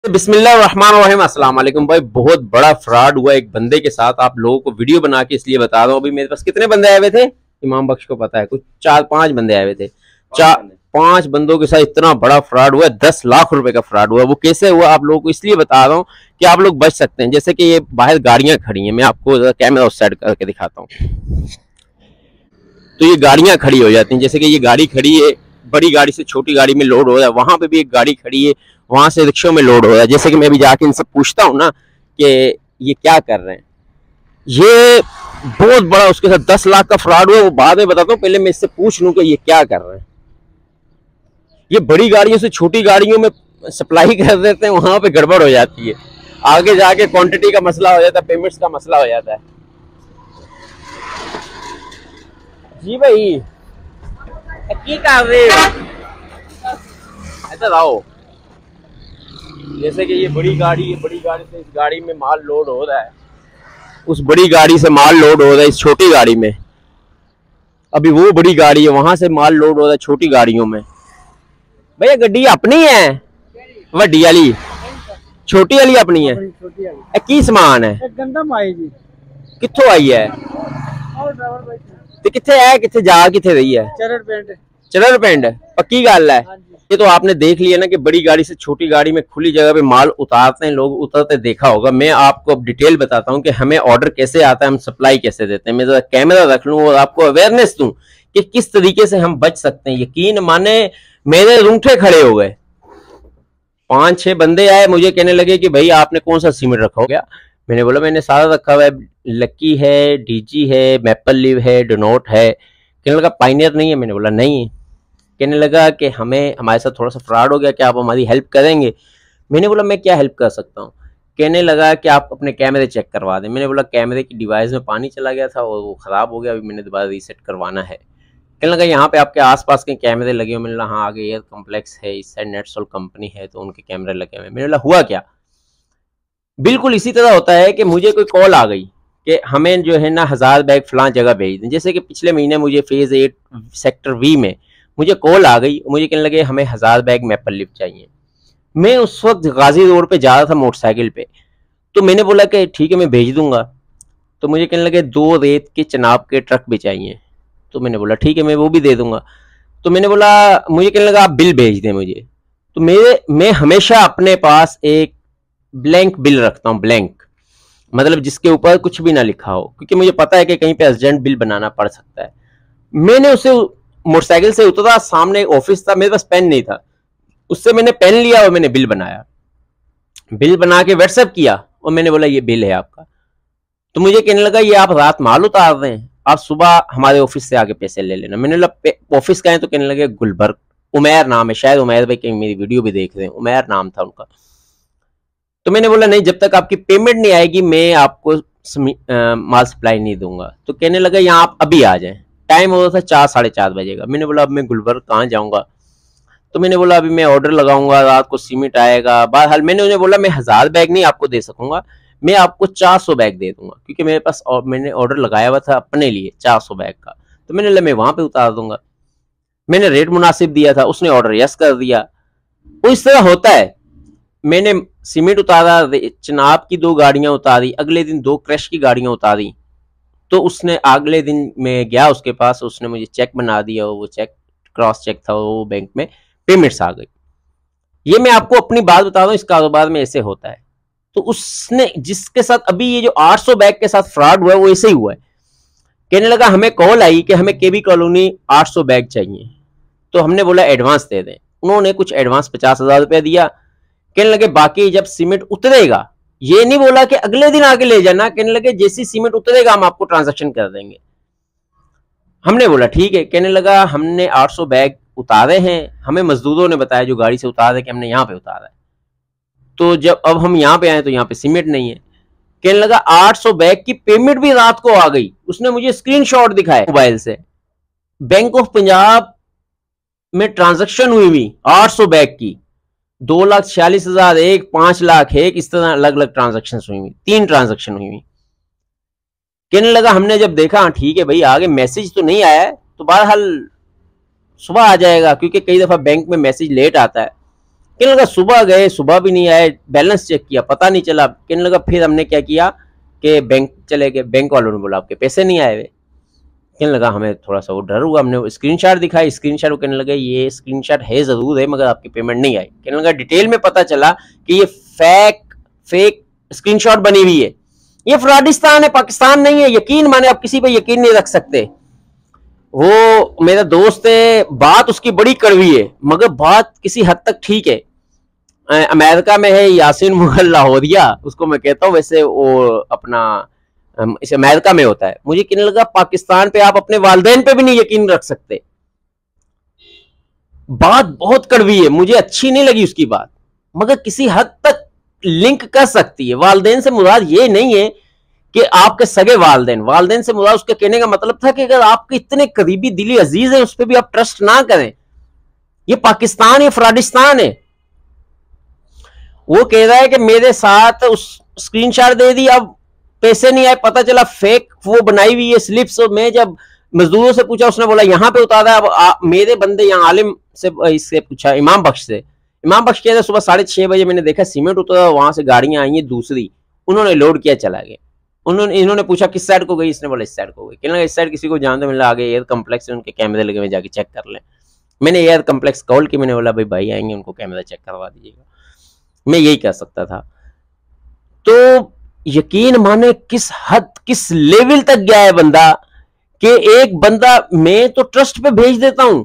बिस्मिल्लाहिर्रहमानिर्रहीम। अस्सलाम वालेकुम भाई। बहुत बड़ा फ्रॉड हुआ एक बंदे के साथ। आप लोगों को वीडियो बना के इसलिए बता रहा हूँ। अभी मेरे पास कितने बंदे आए हुए थे, इमाम बख्श को पता है, कुछ 4-5 बंदे आए हुए थे। 4-5 बंदों के साथ इतना बड़ा फ्रॉड हुआ, 10 लाख रुपए का फ्रॉड हुआ। वो कैसे हुआ आप लोगों को इसलिए बता रहा हूँ कि आप लोग बच सकते हैं। जैसे कि ये बाहर गाड़ियां खड़ी हैं, मैं आपको कैमरा उस साइड करके दिखाता हूँ। तो ये गाड़ियां खड़ी हो जाती हैं, जैसे कि ये गाड़ी खड़ी है, बड़ी गाड़ी से छोटी गाड़ी में लोड हो रहा है। वहां पे भी एक गाड़ी खड़ी है, वहां से रिक्शों में लोड हो रहा है। जैसे कि मैं अभी जाके इनसे पूछता हूँ ना कि ये क्या कर रहे हैं। ये बहुत बड़ा उसके साथ 10 लाख का फ्रॉड हुआ, वो बाद में बताता हूँ। पहले मैं इससे पूछ लूँ कि ये क्या कर रहे हैं। ये बड़ी गाड़ियों से छोटी गाड़ियों में सप्लाई कर देते हैं, वहां पे गड़बड़ हो जाती है। आगे जाके क्वांटिटी का मसला हो जाता है, पेमेंट्स का मसला हो जाता है। जी भाई की कर रहे इधर आओ। जैसे कि ये बड़ी गाड़ी है, बड़ी गाड़ी से इस गाड़ी में माल लोड हो रहा है, उस बड़ी गाड़ी से माल लोड हो रहा है इस छोटी गाड़ी में। अभी वो बड़ी गाड़ी है, वहां से माल लोड हो रहा है छोटी गाड़ियों में। भैया गड्डी अपनी है, वड्डी वाली छोटी वाली अपनी है। की समान है कित्थों आई है ते किथे है, किथे जा किथे रही है? चरड़ पिंड। पक्की गल है। ये तो आपने देख लिया ना कि बड़ी गाड़ी से छोटी गाड़ी में खुली जगह पे माल उतारते हैं लोग, उतरते देखा होगा। मैं आपको अब डिटेल बताता हूँ कि हमें ऑर्डर कैसे आता है, हम सप्लाई कैसे देते हैं। मैं जरा कैमरा रख लूँ और आपको अवेयरनेस दूं कि किस तरीके से हम बच सकते हैं। यकीन माने मेरे रूंगटे खड़े हो गए। 5-6 बंदे आए, मुझे कहने लगे कि भाई आपने कौन सा सीमेंट रखा हो गया। मैंने बोला मैंने सारा रखा हुआ है, लक्की है, डीजी है, मैपल लीव है, डोनोट है। कहने लगा पाइनियर नहीं है। मैंने बोला नहीं। कहने लगा कि हमारे साथ थोड़ा सा फ्रॉड हो गया, क्या आप हमारी हेल्प करेंगे? मैंने बोला मैं क्या हेल्प कर सकता हूँ। कहने लगा कि आप अपने कैमरे चेक करवा दें। मैंने बोला कैमरे की डिवाइस में पानी चला गया था और वो ख़राब हो गया, अभी मैंने दोबारा रीसेट करवाना है। कहने लगा यहाँ पे आपके आसपास के कैमरे लगे हुए। मैंने बोला हाँ आगे एयर कॉम्प्लेक्स है, इस साइड नेटसोल कंपनी है, तो उनके कैमरे लगे हुए। मैंने बोला हुआ क्या? बिल्कुल इसी तरह होता है कि मुझे कोई कॉल आ गई कि हमें जो है ना 1000 बैग फलां जगह भेज दें। जैसे कि पिछले महीने मुझे फेज 8 सेक्टर वी में मुझे कॉल आ गई, मुझे कहने लगे हमें 1000 बैग मैपल लिफ्ट चाहिए। मैं उस वक्त गाजी रोड पे जा रहा था मोटरसाइकिल पे, तो मैंने बोला कि ठीक है मैं भेज दूंगा। तो मुझे कहने लगे 2 रेत के चनाब के ट्रक भी चाहिए। तो मैंने बोला ठीक है मैं वो भी दे दूंगा। तो मैंने बोला, मुझे कहने लगा आप बिल भेज दें मुझे। तो मैं हमेशा अपने पास एक ब्लैंक बिल रखता हूँ, ब्लैंक मतलब जिसके ऊपर कुछ भी ना लिखा हो, क्योंकि मुझे पता है कि कहीं पे अर्जेंट बिल बनाना पड़ सकता है। मैंने उसे मोटरसाइकिल से उतरा, सामने ऑफिस था, मेरे पास पेन नहीं था, उससे मैंने पेन लिया और मैंने बिल बनाया। बिल बना के व्हाट्सएप किया और मैंने बोला ये बिल है आपका। तो मुझे कहने लगा ये आप रात माल उतार रहे हैं, आप सुबह हमारे ऑफिस से आके पैसे ले लेना। मैंने बोला ऑफिस का है? तो कहने लगे गुलबर्ग, उमैर नाम है, शायद उमैर भाई कहीं मेरी वीडियो भी देख रहे हैं, उमैर नाम था उनका। तो मैंने बोला नहीं, जब तक आपकी पेमेंट नहीं आएगी मैं आपको माल सप्लाई नहीं दूंगा। तो कहने लगा यहाँ आप अभी आ जाएं। टाइम हो रहा था 4-4:30 बजे का। मैंने बोला अब मैं गुलबर्ग कहाँ जाऊंगा? तो मैंने बोला अभी मैं ऑर्डर लगाऊंगा, रात को सीमेंट आएगा। बहरहाल मैंने उन्हें बोला मैं 1000 बैग नहीं आपको दे सकूंगा, मैं आपको 400 बैग दे दूंगा, क्योंकि मेरे पास मैंने ऑर्डर लगाया हुआ था अपने लिए 400 बैग का। तो मैंने बोला मैं वहां पे उतार दूंगा। मैंने रेट मुनासिब दिया था, उसने ऑर्डर यस कर दिया। वो इस तरह होता है। मैंने सीमेंट उतारा, चनाब की 2 गाड़ियां उतारी, अगले दिन 2 क्रश की गाड़ियां उतारी। तो उसने अगले दिन मैं गया उसके पास, उसने मुझे चेक बना दिया, वो चेक क्रॉस चेक था, वो बैंक में पेमेंट्स आ गई। ये मैं आपको अपनी बात बता रहा हूँ, इस कारोबार में ऐसे होता है। तो उसने जिसके साथ अभी ये जो 800 बैग के साथ फ्रॉड हुआ है वो ऐसे ही हुआ है। कहने लगा हमें कॉल आई कि हमें केबी कॉलोनी 800 बैग चाहिए। तो हमने बोला एडवांस दे दें। उन्होंने कुछ एडवांस 50,000 रुपया दिया। कहने लगे बाकी जब सीमेंट उतरेगा, ये नहीं बोला कि अगले दिन आके ले जाना, कहने लगे जैसी सीमेंट उतरेगा हम आपको ट्रांजैक्शन कर देंगे। हमने बोला ठीक है। कहने लगा हमने 800 बैग उतारे हैं, हमें मजदूरों ने बताया जो गाड़ी से उतारे कि हमने यहाँ पे उतारा है। तो जब अब हम यहाँ पे आए तो यहाँ पे सीमेंट नहीं है। कहने लगा 800 बैग की पेमेंट भी रात को आ गई। उसने मुझे स्क्रीनशॉट दिखाया मोबाइल से। बैंक ऑफ पंजाब में ट्रांजैक्शन हुई हुई 800 बैग की, 2,46,000 एक, 5 लाख एक, इस तरह अलग अलग ट्रांजैक्शन हुई हुई, 3 ट्रांजैक्शन हुई हुई। कहने लगा हमने जब देखा ठीक है भाई आगे मैसेज तो नहीं आया है, तो बहरहाल सुबह आ जाएगा, क्योंकि कई दफा बैंक में मैसेज लेट आता है। कहने लगा सुबह गए, सुबह भी नहीं आए, बैलेंस चेक किया पता नहीं चला। कहने लगा फिर हमने क्या किया कि बैंक चले गए, बैंक वालों ने बोला आपके पैसे नहीं आए हुए। कहने लगा हमें थोड़ा सा वो डर हुआ, हमने स्क्रीनशॉट दिखाई, स्क्रीनशॉट, कहने लगे ये स्क्रीनशॉट है जरूर है मगर आपकी पेमेंट नहीं आई। कहने लगा डिटेल में पता चला कि ये फेक स्क्रीनशॉट बनी हुई है, ये फ्रॉडिस्तान है, पाकिस्तान नहीं है। यकीन माने, आप किसी पे यकीन नहीं रख सकते। वो मेरा दोस्त है, बात उसकी बड़ी कड़वी है मगर बात किसी हद तक ठीक है। अमेरिका में है यासीन मुगल लाहौरिया, उसको मैं कहता हूँ, वैसे वो अपना इस अमेरिका में होता है। मुझे कहने लगा पाकिस्तान पे आप अपने वालिदैन पे भी नहीं यकीन रख सकते। बात बहुत कड़वी है, मुझे अच्छी नहीं लगी उसकी बात, मगर किसी हद तक लिंक कर सकती है। वालिदैन से मुराद ये नहीं है कि आपके सगे वालिदैन, वालिदैन से मुराद उसके कहने का मतलब था कि अगर आपके इतने करीबी दिली अजीज है उस पर भी आप ट्रस्ट ना करें। ये पाकिस्तान, ये फ्रॉडिस्तान है। वो कह रहा है कि मेरे साथ उस स्क्रीनशॉट दे दी, अब पैसे नहीं आए, पता चला फेक वो बनाई हुई है स्लिप्स। मैं जब मजदूरों से पूछा, उसने बोला यहाँ पे उतारा। अब मेरे बंदे यहाँ आलिम से इससे पूछा, इमाम बख्श से, इमाम बख्श कहते सुबह 6:30 बजे मैंने देखा सीमेंट उतरा, वहां से गाड़ियां आई हैं दूसरी, उन्होंने लोड किया, चला गया। इन्होंने पूछा किस साइड को गई, इसने बोला इस साइड को गई। कहने लगा इस साइड किसी को जानते, मिला आगे एयर कम्प्लेक्स है, उनके कैमरे लगे हुए, जाके चेक कर लें। मैंने एयर कम्प्लेक्स कॉल की, मैंने बोला भाई आएंगे, उनको कैमरा चेक करवा दीजिएगा। मैं यही कह सकता था। तो यकीन माने किस हद, किस लेवल तक गया है बंदा कि एक बंदा, मैं तो ट्रस्ट पे भेज देता हूं,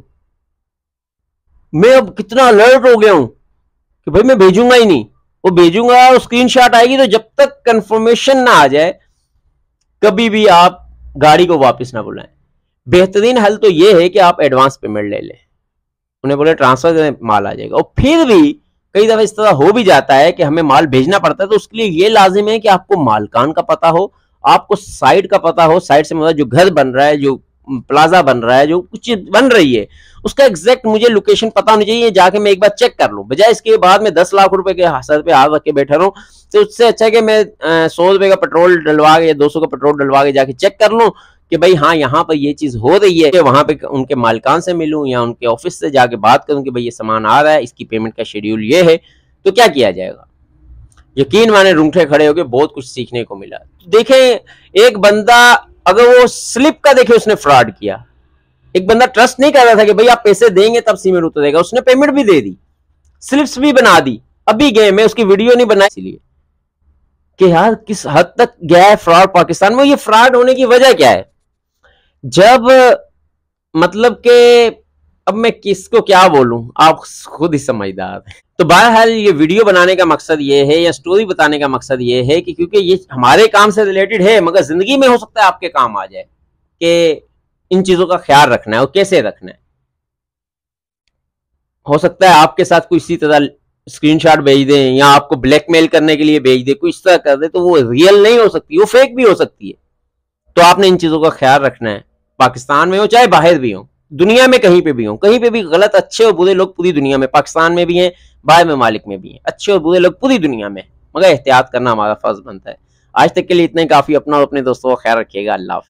मैं अब कितना अलर्ट हो गया हूं कि भाई मैं भेजूंगा ही नहीं, वो भेजूंगा, वो स्क्रीनशॉट आएगी तो जब तक कंफर्मेशन ना आ जाए कभी भी आप गाड़ी को वापस ना बुलाएं। बेहतरीन हल तो यह है कि आप एडवांस पेमेंट ले लें, उन्हें बोले ट्रांसफर करें, माल आ जाएगा। और फिर भी कई दफा इस तरह हो भी जाता है कि हमें माल भेजना पड़ता है, तो उसके लिए ये लाजिम है कि आपको मालकान का पता हो, आपको साइट का पता हो। साइट से मतलब जो घर बन रहा है, जो प्लाजा बन रहा है, जो कुछ चीज बन रही है, उसका एग्जैक्ट मुझे लोकेशन पता होनी चाहिए, जाके मैं एक बार चेक कर लूं, बजाय इसके बाद में 10 लाख रुपए के सर पे हाथ रख के बैठा रहूं। तो उससे अच्छा है कि मैं 100 रुपए का पेट्रोल डलवा के या 200 का पेट्रोल डलवा के जाके चेक कर लूं कि भाई हाँ यहाँ पर ये चीज हो रही है, वहां पे उनके मालिकान से मिलूं या उनके ऑफिस से जाके बात करूं कि भाई ये सामान आ रहा है, इसकी पेमेंट का शेड्यूल ये है, तो क्या किया जाएगा। यकीन माने रूंगटे खड़े होकर बहुत कुछ सीखने को मिला। तो देखें, एक बंदा अगर वो स्लिप का देखे उसने फ्रॉड किया, एक बंदा ट्रस्ट नहीं कर रहा था कि भाई आप पैसे देंगे तब सीमेंट उतरेगा, उसने पेमेंट भी दे दी, स्लिप्स भी बना दी, अभी गए, मैं उसकी वीडियो नहीं बनाई इसलिए कि यार किस हद तक गया है फ्रॉड पाकिस्तान में। ये फ्रॉड होने की वजह क्या है, जब मतलब के अब मैं किसको क्या बोलूं, आप खुद ही समझदार हैं। तो बहरहाल ये वीडियो बनाने का मकसद ये है या स्टोरी बताने का मकसद ये है कि क्योंकि ये हमारे काम से रिलेटेड है, मगर जिंदगी में हो सकता है आपके काम आ जाए कि इन चीजों का ख्याल रखना है और कैसे रखना है। हो सकता है आपके साथ कोई इसी तरह स्क्रीनशॉट भेज दें या आपको ब्लैकमेल करने के लिए भेज दे, कोई इस तरह कर दे, तो वो रियल नहीं हो सकती, वो फेक भी हो सकती है। तो आपने इन चीजों का ख्याल रखना है, पाकिस्तान में हो चाहे बाहर भी हो, दुनिया में कहीं पे भी हो, कहीं पे भी गलत अच्छे और बुरे लोग पूरी दुनिया में, पाकिस्तान में भी हैं, बाहर ममालिक में भी हैं, अच्छे और बुरे लोग पूरी दुनिया में, मगर एहतियात करना हमारा फर्ज बनता है। आज तक के लिए इतना ही काफी। अपना और अपने दोस्तों का ख्याल रखिएगा। अल्लाह।